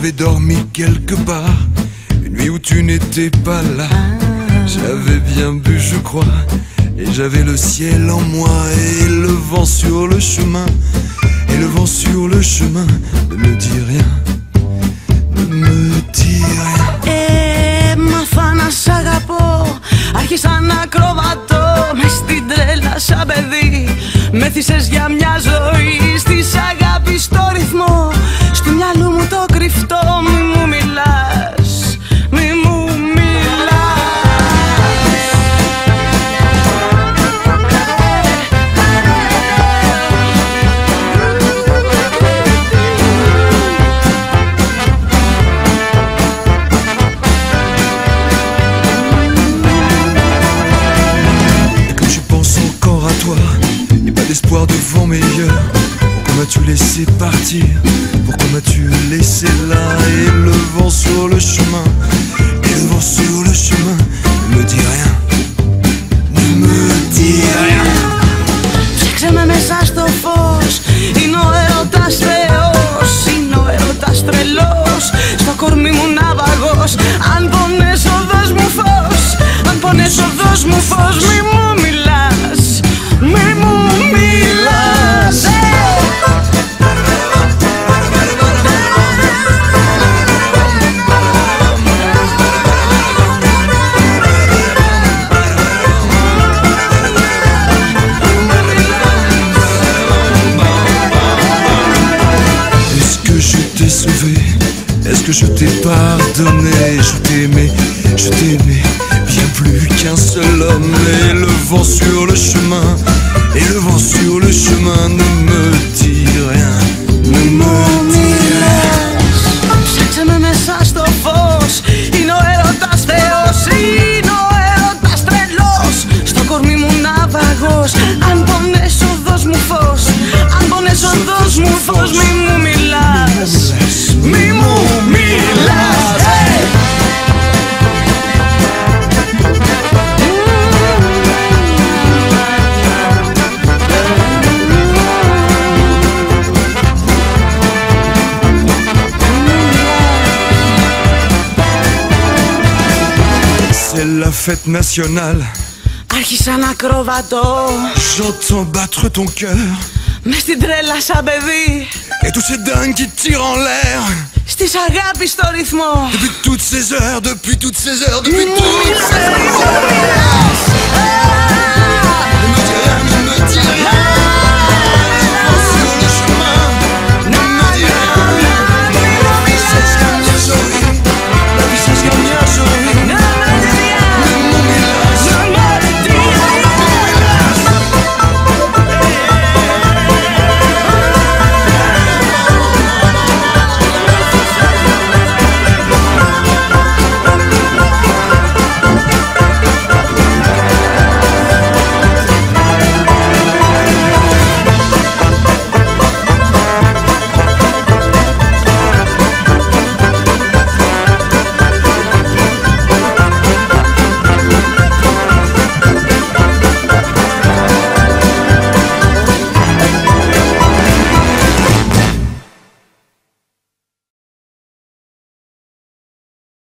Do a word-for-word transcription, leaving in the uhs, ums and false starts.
j'avais dormi quelque part, une nuit où tu n'étais pas là. J'avais bien bu, je crois, et j'avais le ciel en moi et le vent sur le chemin. Et le vent sur le chemin ne me dit rien, ne me dit rien. Έμαθα να σ' αγαπώ, άρχισα να ακροβατώ μες στην τρέλα σαν παιδί. Με θύσες για μια ζωή, στις αγάπης στο ρυθμό, στο μυαλό μου το κρυφτό. Μη μου μιλάς, μη μου espoir de vent meilleur. Pourquoi m'as-tu laissé partir? Pourquoi m'as-tu laissé là? Et le vent sur le chemin, et le vent sur le chemin ne me dit rien, ne me dit rien. Ψάξε με μέσα στο φως, είναι ο έρωτας θεός, είναι ο έρωτας τρελός, στο κορμί μου ναυαγός. Αν πονες οδός μου φως, αν πονες οδός μου φως, μη μου μιλάς, μη μου μιλάς. Est-ce que je t'ai sauvé? Est-ce que je t'ai pardonné? Je t'aimais, je t'aimais bien plus qu'un seul homme. Et le vent sur le chemin, et le vent sur le chemin ne me dit rien, ne me dit rien. Ψάξε με μέσα στο φως, είναι ο έρωτας θεός, είναι ο έρωτας τρελός, στο κορμί μου ναυαγός. Αν πονες οδός μου φως, αν πονες οδός μου φως, μη μου μιλάς, μη μου μιλάς. Hey! C'est la fête nationale. Άρχισα να ακροβατώ J'entends battre ton cœur, μες στην τρέλα σαν παιδί. et tous ces dingues qui tirent en l'air. Στις αγάπης στο ρυθμό. Depuis toutes ces heures, depuis toutes ces heures, depuis Μη μου toutes ces μιλάς, heures. μη μου μιλάς.